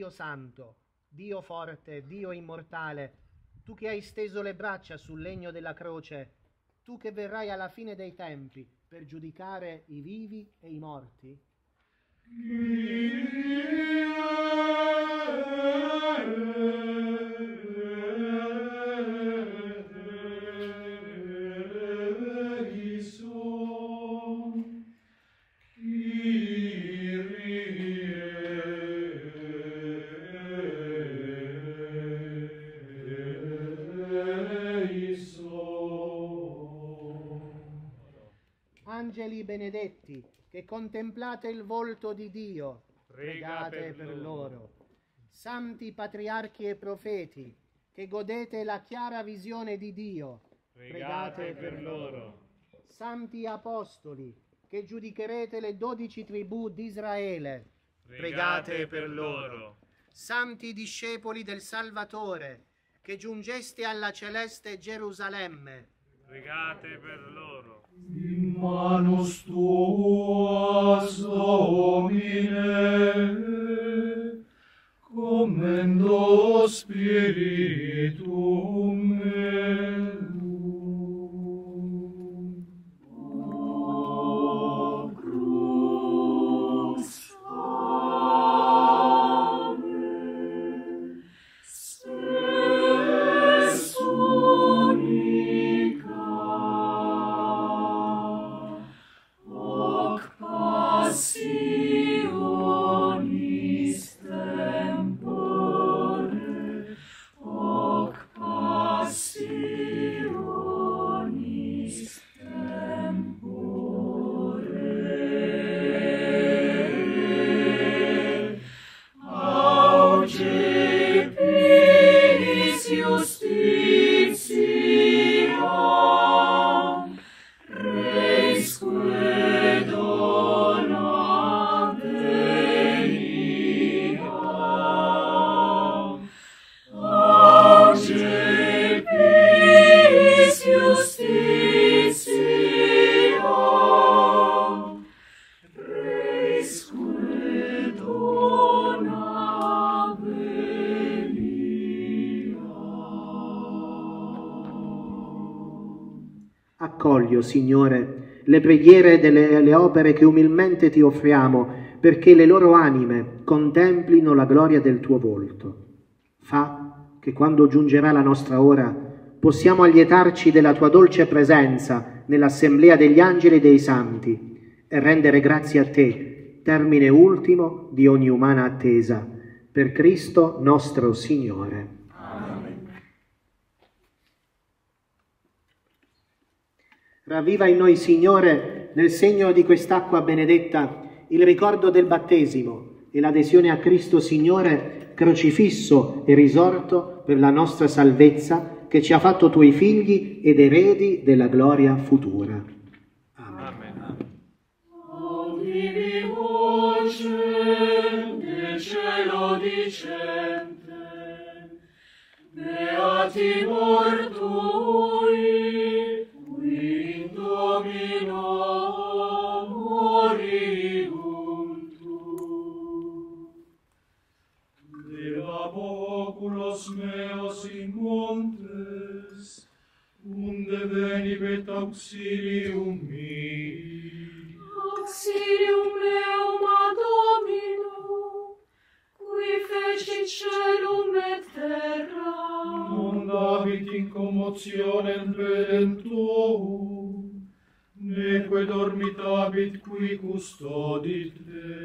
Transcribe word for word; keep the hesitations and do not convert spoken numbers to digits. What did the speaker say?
Dio santo, Dio forte, Dio immortale, tu che hai steso le braccia sul legno della croce, tu che verrai alla fine dei tempi per giudicare i vivi e i morti. Angeli benedetti, che contemplate il volto di Dio, pregate per loro. Santi patriarchi e profeti, che godete la chiara visione di Dio, pregate per loro. Santi apostoli, che giudicherete le dodici tribù di Israele, pregate per loro. Santi discepoli del Salvatore, che giungeste alla celeste Gerusalemme, pregate per loro. In manus tuas, Domine, commendo spiritum meum. O crux salve, spes unica, hoc passionis tempore, hoc passionis tempore, auge pis justitia, resque dona venia, auge pis justitia, resque dona venia. Accoglio, Signore, le preghiere delle le opere che umilmente ti offriamo, perché le loro anime contemplino la gloria del tuo volto. Fa che quando giungerà la nostra ora possiamo allietarci della tua dolce presenza nell'assemblea degli angeli e dei santi e rendere grazie a te, termine ultimo di ogni umana attesa. Per Cristo nostro Signore. Ravviva in noi, Signore, nel segno di quest'acqua benedetta, il ricordo del battesimo e l'adesione a Cristo Signore, crocifisso e risorto per la nostra salvezza, che ci ha fatto tuoi figli ed eredi della gloria futura. Amen. Audiri voce del cielo dicente, beati mortui, qui in Domino moriuntur. Leva oculos meos in montes, unde venibet auxilium mi. Auxilium meum ad Domino, qui feci celum et terra. Non dabit in commotionem pedem tuum, neque dormitabit qui custodit te.